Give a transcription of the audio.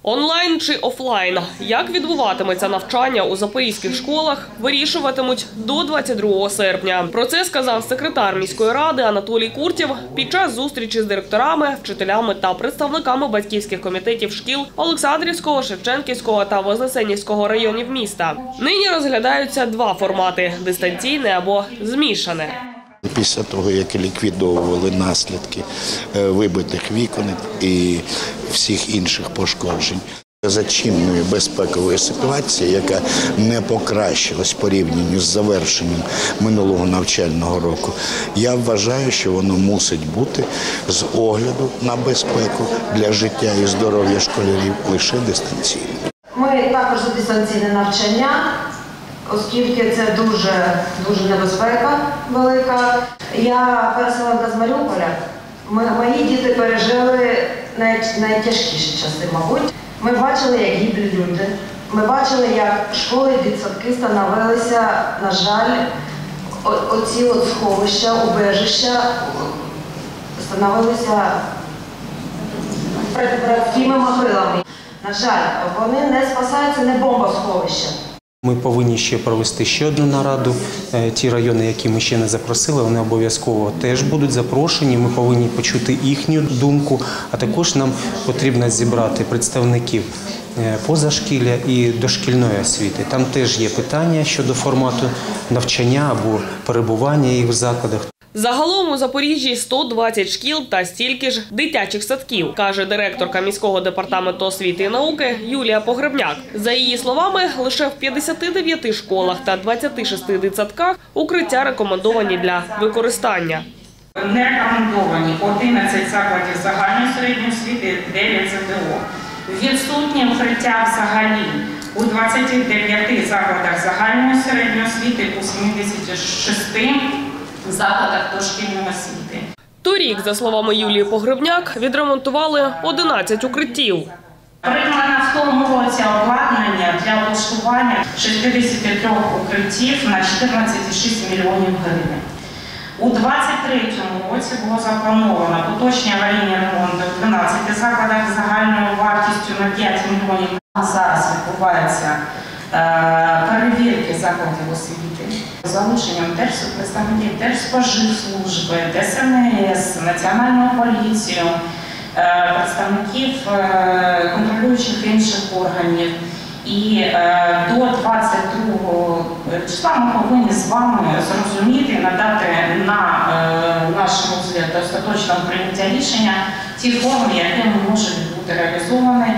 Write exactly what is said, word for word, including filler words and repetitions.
Онлайн чи офлайн? Як відбуватиметься навчання у запорізьких школах, вирішуватимуть до двадцять другого серпня. Про це сказав секретар міської ради Анатолій Куртєв під час зустрічі з директорами, вчителями та представниками батьківських комітетів шкіл Олександрівського, Шевченківського та Вознесенівського районів міста. Нині розглядаються два формати – дистанційне або змішане. Після того, як ліквідовували наслідки вибитих вікон і всіх інших пошкоджень, за чинною безпековою ситуацією, яка не покращилась порівняно з завершенням минулого навчального року, я вважаю, що воно мусить бути з огляду на безпеку для життя і здоров'я школярів лише дистанційно. Ми також за дистанційне навчання, оскільки це дуже, дуже небезпека велика. Я переселенка з Маріуполя. Ми, мої діти пережили най, найтяжкіші часи, мабуть. Ми бачили, як гибли люди. Ми бачили, як школи і дитсадки становилися, на жаль, оці от сховища, убежища становилися братськими могилами. На жаль, вони не спасаються, не бомбосховища. Ми повинні ще провести ще одну нараду. Ті райони, які ми ще не запросили, вони обов'язково теж будуть запрошені. Ми повинні почути їхню думку, а також нам потрібно зібрати представників позашкілля і дошкільної освіти. Там теж є питання щодо формату навчання або перебування їх в закладах. Загалом у Запоріжжі сто двадцять шкіл та стільки ж дитячих садків, каже директорка міського департаменту освіти і науки Юлія Погребняк. За її словами, лише в п'ятдесяти дев'яти школах та двадцяти шести дитсадках укриття рекомендовані для використання. Не рекомендовані одинадцять закладів загальної середньої освіти, дев'ять ЗДО. Відсутні укриття взагалі у двадцяти дев'яти закладах загальної середньої освіти, у сімдесяти шести закладах дошкільної освіти. Торік, за словами Юлії Погребняк, відремонтували одинадцять укриттів. Придбано в тому році обладнання для облаштування шістдесят три укриттів на чотирнадцять цілих шість мільйонів гривень. У двадцять третьому році було заплановано поточні аварійні ремонти в дванадцяти закладах з загальною вартістю на п'ять мільйонів. Зараз відбуваються перевірки закладів освіти. Залученням представників Держспоживслужби, ДСНС, Національної поліції, представників контролюючих інших органів. І до двадцять другого числа ми повинні з вами зрозуміти і надати на наш розгляд остаточного прийняття рішення ті форми, які можуть бути реалізовані